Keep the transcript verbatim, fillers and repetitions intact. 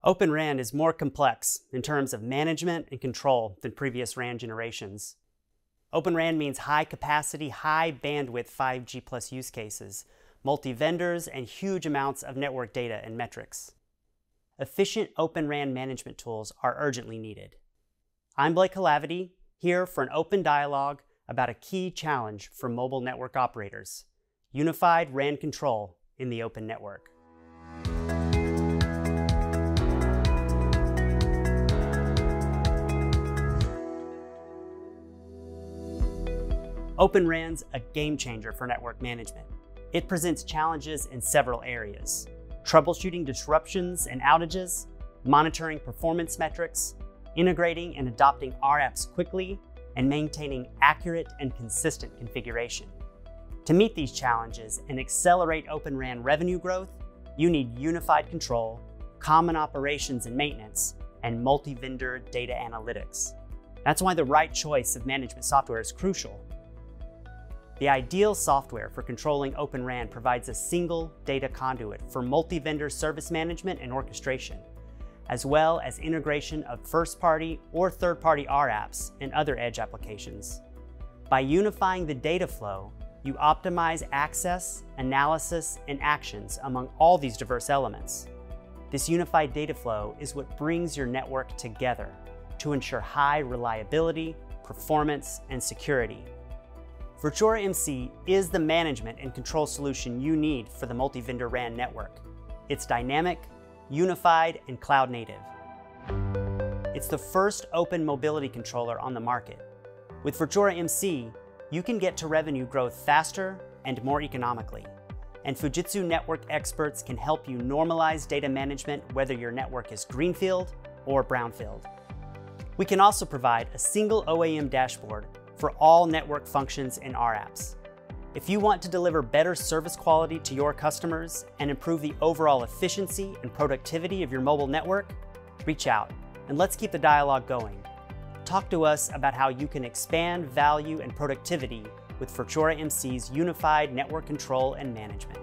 Open R A N is more complex in terms of management and control than previous R A N generations. Open R A N means high capacity, high bandwidth five G plus use cases, multi-vendors, and huge amounts of network data and metrics. Efficient Open R A N management tools are urgently needed. I'm Blake Calavity, here for an open dialogue about a key challenge for mobile network operators: unified R A N control in the open network. Open R A N's a game changer for network management. It presents challenges in several areas: troubleshooting disruptions and outages, monitoring performance metrics, integrating and adopting R apps quickly, and maintaining accurate and consistent configuration. To meet these challenges and accelerate Open R A N revenue growth, you need unified control, common operations and maintenance, and multi-vendor data analytics. That's why the right choice of management software is crucial. The ideal software for controlling Open R A N provides a single data conduit for multi-vendor service management and orchestration, as well as integration of first-party or third-party R apps and other edge applications. By unifying the data flow, you optimize access, analysis, and actions among all these diverse elements. This unified data flow is what brings your network together to ensure high reliability, performance, and security. Virtuora M C is the management and control solution you need for the multi-vendor R A N network. It's dynamic, unified, and cloud native. It's the first open mobility controller on the market. With Virtuora M C, you can get to revenue growth faster and more economically. And Fujitsu network experts can help you normalize data management whether your network is greenfield or brownfield. We can also provide a single O A M dashboard for all network functions and R apps. If you want to deliver better service quality to your customers and improve the overall efficiency and productivity of your mobile network, reach out and let's keep the dialogue going. Talk to us about how you can expand value and productivity with Virtuora M C's unified network control and management.